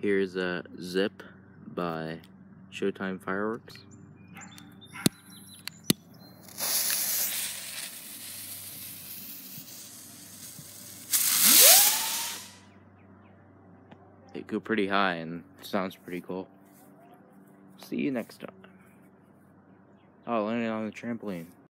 Here's a Zip by Showtime Fireworks. They go pretty high and sounds pretty cool. See you next time. Oh, landing on the trampoline.